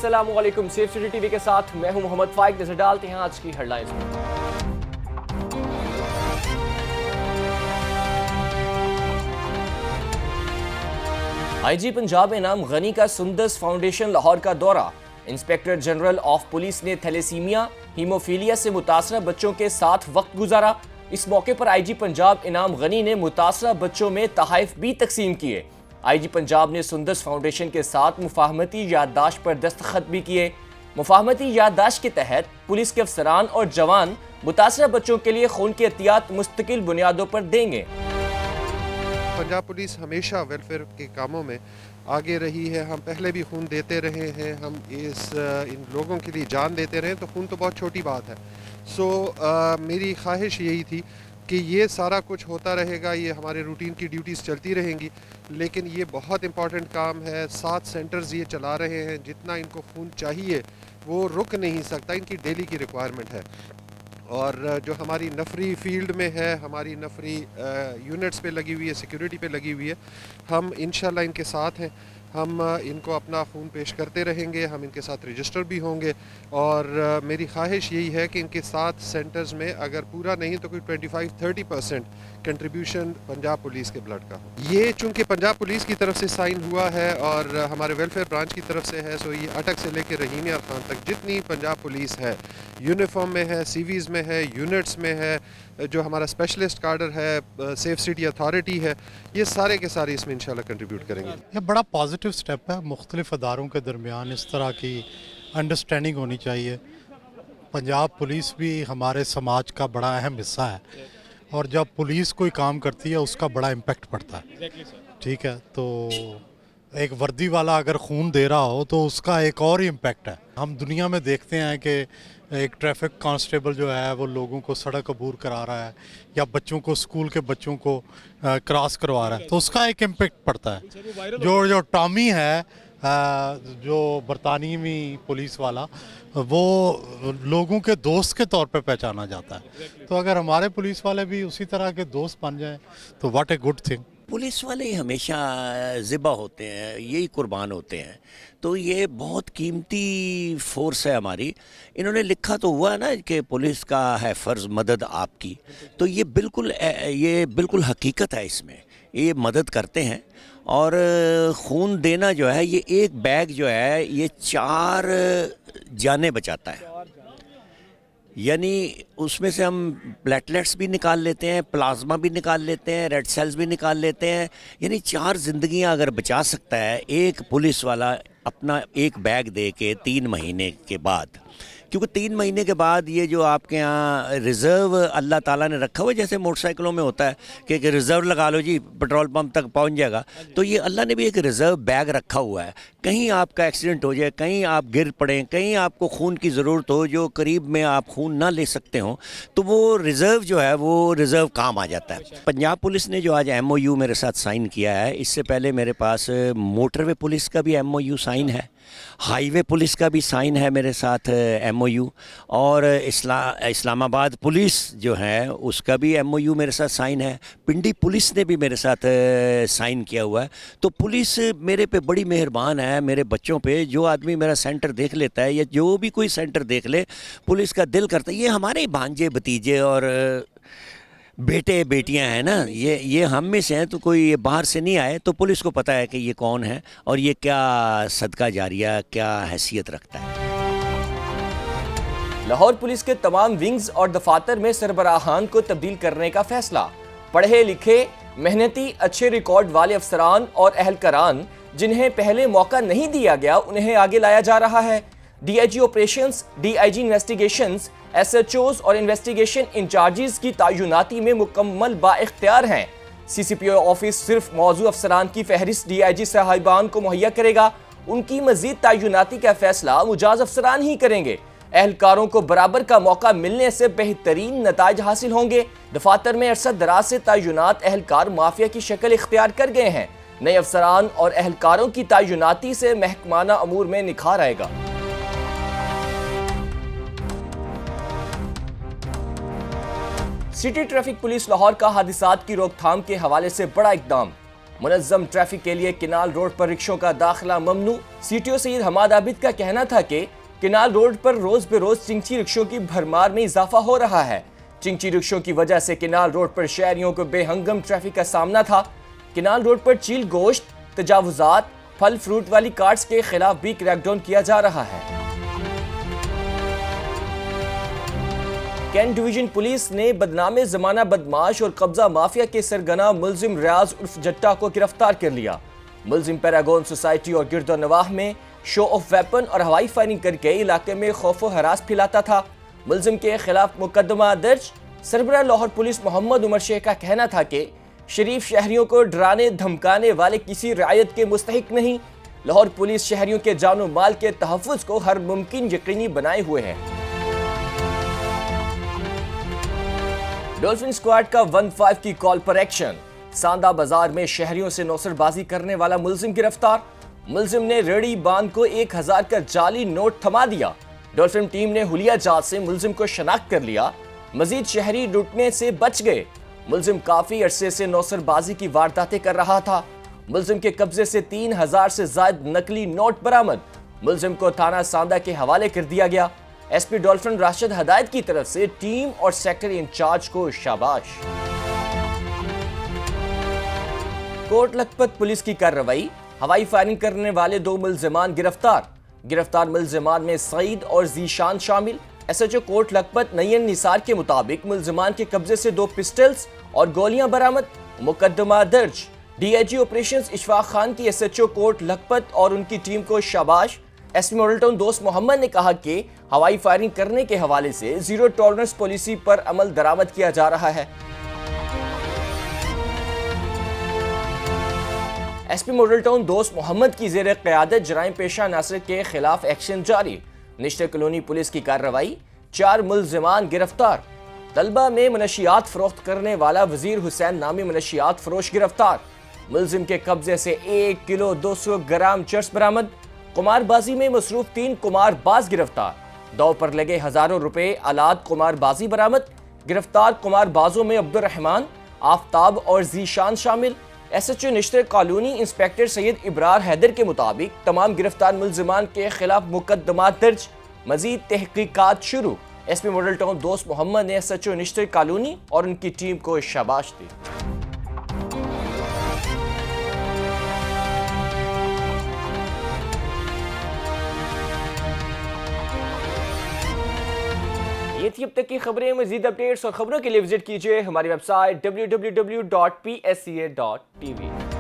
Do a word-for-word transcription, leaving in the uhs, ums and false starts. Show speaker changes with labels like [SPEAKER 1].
[SPEAKER 1] अस्सलामुअलैकुम। Safe city TV के साथ मैं हूं मोहम्मद फाइक। नजर डालते हैं आज की हेडलाइंस में। आईजी पंजाब इनाम गनी का सुंदस फाउंडेशन लाहौर का दौरा। इंस्पेक्टर जनरल ऑफ पुलिस ने थैलेसीमिया हीमोफीलिया से मुतासरा बच्चों के साथ वक्त गुजारा। इस मौके पर आईजी पंजाब इनाम गनी ने मुतासरा बच्चों में तोहफे भी तकसीम किए। आईजी पंजाब ने सुंदस फाउंडेशन के साथ मुफाहमती याददाश्त पर दस्तखत भी किए। मुफाहमती याददाश्त के तहत पुलिस के अफसरान और जवान मुतासरा बच्चों के लिए खून की एहतियात मुस्तकिल बुनियादों पर देंगे।
[SPEAKER 2] पंजाब पुलिस हमेशा वेलफेयर के कामों में आगे रही है। हम पहले भी खून देते रहे हैं, हम इस इन लोगों के लिए जान देते रहे, तो खून तो बहुत छोटी बात है। सो आ, मेरी ख्वाहिश यही थी कि ये सारा कुछ होता रहेगा, ये हमारे रूटीन की ड्यूटीज़ चलती रहेंगी, लेकिन ये बहुत इम्पॉर्टेंट काम है। सात सेंटर्स ये चला रहे हैं, जितना इनको खून चाहिए वो रुक नहीं सकता, इनकी डेली की रिक्वायरमेंट है। और जो हमारी नफरी फील्ड में है, हमारी नफरी यूनिट्स पे लगी हुई है, सिक्योरिटी पे लगी हुई है, हम इंशाल्लाह इनके साथ हैं। हम इनको अपना खून पेश करते रहेंगे, हम इनके साथ रजिस्टर भी होंगे। और मेरी ख्वाहिश यही है कि इनके साथ सेंटर्स में अगर पूरा नहीं तो कोई पच्चीस तीस परसेंट कंट्रीब्यूशन पंजाब पुलिस के ब्लड का हो। ये चूँकि पंजाब पुलिस की तरफ से साइन हुआ है और हमारे वेलफेयर ब्रांच की तरफ से है, सो ये अटक से लेकर रहीम यार खान तक जितनी पंजाब पुलिस है, यूनिफॉर्म में है, सीवीज़ में है, यूनिट्स में है, जो हमारा स्पेशलिस्ट कार्डर है, सेफ सिटी अथॉरिटी है, ये सारे के सारे इसमें इंशाल्लाह कंट्रीब्यूट करेंगे।
[SPEAKER 3] यह बड़ा पॉजिटिव स्टेप है। मुख्तलिफ अदारों के दरमियान इस तरह की अंडरस्टैंडिंग होनी चाहिए। पंजाब पुलिस भी हमारे समाज का बड़ा अहम हिस्सा है, और जब पुलिस कोई काम करती है उसका बड़ा इम्पेक्ट पड़ता है। ठीक है, तो एक वर्दी वाला अगर खून दे रहा हो तो उसका एक और ही इम्पेक्ट है। हम दुनिया में देखते हैं कि एक ट्रैफिक कांस्टेबल जो है वो लोगों को सड़क अबूर करा रहा है, या बच्चों को, स्कूल के बच्चों को क्रॉस करवा रहा है, तो उसका एक इम्पेक्ट पड़ता है। जो जो टॉमी है, जो बरतानवी पुलिस वाला, वो लोगों के दोस्त के तौर पे पहचाना जाता है। तो अगर हमारे पुलिस वाले भी उसी तरह के दोस्त बन जाएं तो what a good thing.
[SPEAKER 4] Police वाले ही हमेशा ज़िबा होते हैं, यही कुर्बान होते हैं, तो ये बहुत कीमती फोर्स है हमारी। इन्होंने लिखा तो हुआ ना कि पुलिस का है फ़र्ज़ मदद आपकी, तो ये बिल्कुल ये बिल्कुल हकीकत है। इसमें ये मदद करते हैं। और खून देना जो है, ये एक बैग जो है ये चार जानें बचाता है। यानी उसमें से हम प्लेटलेट्स भी निकाल लेते हैं, प्लाज्मा भी निकाल लेते हैं, रेड सेल्स भी निकाल लेते हैं। यानी चार जिंदगियां अगर बचा सकता है एक पुलिस वाला अपना एक बैग दे के तीन महीने के बाद, क्योंकि तीन महीने के बाद ये जो आपके यहाँ रिज़र्व अल्लाह ताला ने रखा हुआ है, जैसे मोटरसाइकिलों में होता है कि एक रिज़र्व लगा लो जी, पेट्रोल पंप तक पहुँच जाएगा, तो ये अल्लाह ने भी एक रिज़र्व बैग रखा हुआ है। कहीं आपका एक्सीडेंट हो जाए, कहीं आप गिर पड़ें, कहीं आपको खून की ज़रूरत हो, जो करीब में आप खून ना ले सकते हो, तो वो रिज़र्व जो है वो रिज़र्व काम आ जाता है। पंजाब पुलिस ने जो आज एम ओ यू मेरे साथ साइन किया है, इससे पहले मेरे पास मोटरवे पुलिस का भी एम ओ यू साइन है, हाईवे पुलिस का भी साइन है मेरे साथ एम ओ यू, और इस्ला इस्लामाबाद पुलिस जो है उसका भी एम ओ यू मेरे साथ साइन है, पिंडी पुलिस ने भी मेरे साथ साइन किया हुआ है। तो पुलिस मेरे पे बड़ी मेहरबान है, मेरे बच्चों पे। जो आदमी मेरा सेंटर देख लेता है, या जो भी कोई सेंटर देख ले, पुलिस का दिल करता है। ये हमारे भांजे भतीजे और बेटे बेटियां हैं ना, ये ये हम में से हैं, तो कोई ये बाहर से नहीं आए, तो पुलिस को पता है कि ये कौन है और ये क्या सदका जारिया, क्या हैसियत रखता है।
[SPEAKER 1] लाहौर पुलिस के तमाम विंग्स और दफातर में सरबराहान को तब्दील करने का फैसला। पढ़े लिखे, मेहनती, अच्छे रिकॉर्ड वाले अफसरान और अहलकारान जिन्हें पहले मौका नहीं दिया गया, उन्हें आगे लाया जा रहा है। DIG operations, DIG investigations, SHOs और इन्वेस्टिगेशन इंचार्जेस की तैनाती में मुकम्मल बाइख्तियार हैं। सीसीपीओ ऑफिस सिर्फ मौजूद अफसरान की फहरिस्त डीआईजी साहिबान को मुहैया करेगा। उनकी मजीद तैनाती का फैसला मुजाज अफसरान ही करेंगे। एहलकारों को बराबर का मौका मिलने से बेहतरीन नताइज हासिल होंगे। दफातर में अरसा दराज से तैनात एहलकार माफिया की शक्ल इख्तियार कर गए हैं। नए अफसरान और एहलकारों की तैनाती से महकमाना अमूर में निखार आएगा। सिटी ट्रैफिक पुलिस लाहौर का हादिसात की रोकथाम के हवाले से बड़ा इकदाम। मुनज़्ज़म ट्रैफिक के लिए किनाल रोड पर रिक्शों का दाखिला ममनू। सीटीओ सईद हमाद आबिद का कहना था कि किनाल रोड पर रोज बेरोज चिंची रिक्शों की भरमार में इजाफा हो रहा है। चिंची रिक्शों की वजह से किनाल रोड पर शहरियों को बेहंगम ट्रैफिक का सामना था। किनाल रोड पर चील गोश्त, तजावुजात, फल फ्रूट वाली कार्ट्स के खिलाफ भी क्रैकडाउन किया जा रहा है। कैंट डिवीजन पुलिस ने बदनामे जमाना बदमाश और कब्जा माफिया के सरगना मुलजिम रियाज उर्फ जट्टा को गिरफ्तार कर लिया। मुलजिम पैरागोन सोसाइटी और गिरदो नवाह में शो ऑफ वेपन और हवाई फायरिंग करके इलाके में खौफ व हरास फैलाता था। मुलजिम के खिलाफ मुकदमा दर्ज। सरबराह लाहौर पुलिस मोहम्मद उमर शेख का कहना था कि शरीफ शहरियों को डराने धमकाने वाले किसी रियायत के मुस्तहिक नहीं। लाहौर पुलिस शहरियों के जानो माल के तहफ़्फ़ुज़ को हर मुमकिन यकीनी बनाए हुए है। डॉल्फिन स्क्वाड का वन फाइव की कॉल पर एक्शन। सांदा बाजार में शहरियों से नौसरबाजी करने वाला मुलजिम गिरफ्तार। मुलजिम ने रेडी बांध को एक हजार का जाली नोट थमा दिया। डॉल्फिन टीम ने हुलिया जांच से मुलजिम को शनाख्त कर लिया। मजीद शहरी लूटने से बच गए। मुलजिम काफी अरसे से नौसरबाजी की वारदातें कर रहा था। मुलजिम के कब्जे से तीन हजार से ज्यादा नकली नोट बरामद। मुलजिम को थाना सांदा के हवाले कर दिया गया। एसपी डॉल्फिन राशिद हदायत की तरफ से टीम और सेक्टर इंचार्ज को शाबाश। कोट लखपत पुलिस की कार्रवाई। हवाई फायरिंग करने वाले दो मुलजिमान गिरफ्तार। गिरफ्तार मुलजिमान में सईद और जीशान शामिल। एसएचओ कोट लखपत नयन निसार के मुताबिक मुलजिमान के कब्जे से दो पिस्टल्स और गोलियां बरामद। मुकदमा दर्ज। डीआईजी ऑपरेशंस इशफाक खान की एसएचओ कोट लखपत और उनकी टीम को शाबाश। एसपी मॉडल टाउन दोस्त मोहम्मद ने कहा कि हवाई फायरिंग करने के हवाले से जीरो टॉलरेंस पॉलिसी पर अमल दरामद किया जा रहा है। एसपी मॉडल टाउन दोस्त मोहम्मद की जेर क़यादत जराइम पेशा नासिर के खिलाफ एक्शन जारी। निश्तर कॉलोनी पुलिस की कार्रवाई। चार मुलजिमान गिरफ्तार। तलबा में मनशियात फरोख्त करने वाला वजीर हुसैन नामी मनशियात फरोश गिरफ्तार। मुलजिम के कब्जे से एक किलो दो सौ ग्राम चर्स बरामद। कुमारबाजी में मसरूफ तीन कुमारबाज गिरफ्तार। दाव पर लगे हजारों रुपए आलात कुमारबाजी बरामद। गिरफ्तार कुमारबाजों में अब्दुल रहमान, आफ्ताब और जीशान शामिल। SHO Nishtar colony inspector Syed Ibrar Haider के मुताबिक तमाम गिरफ्तार मुलजिमान के खिलाफ मुकदमा दर्ज। मजीद तहकीकात शुरू। एसपी मॉडल टाउन दोस्त मोहम्मद ने एसएचओ निश्तर कॉलोनी और उनकी टीम को शाबाश दी। ये थी अब तक की खबरें। मजीद अपडेट्स और खबरों के लिए विजिट कीजिए हमारी website W W W dot P S C A dot T we.